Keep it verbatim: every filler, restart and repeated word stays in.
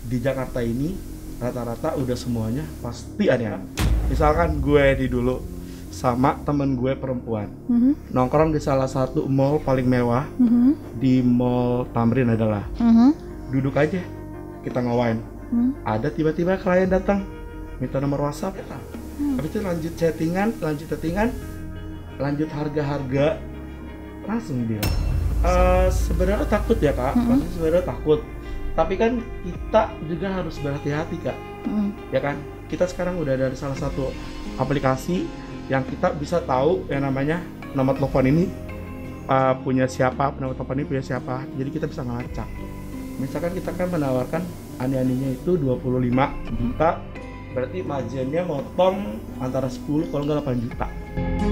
di Jakarta ini rata-rata udah semuanya pasti aneh. Misalkan gue di dulu sama temen gue perempuan Mm-hmm. nongkrong di salah satu mall paling mewah Mm-hmm. di Mall Tamrin adalah Mm-hmm. duduk aja kita ngawain. Mm-hmm. Ada tiba-tiba klien datang minta nomor WhatsApp, Hmm. habis itu lanjut chattingan, lanjut chattingan, lanjut harga-harga, langsung bilang. Uh, sebenarnya takut ya kak, Mm-hmm. maksudnya sebenarnya takut. Tapi kan kita juga harus berhati-hati kak, Mm-hmm. ya kan? Kita sekarang udah ada salah satu aplikasi yang kita bisa tahu yang namanya nomor telepon ini uh, punya siapa, nomor telepon ini punya siapa. Jadi kita bisa ngelacak. Misalkan kita kan menawarkan ani-aninya itu dua puluh lima juta, berarti marginnya motong antara sepuluh kalau nggak delapan juta.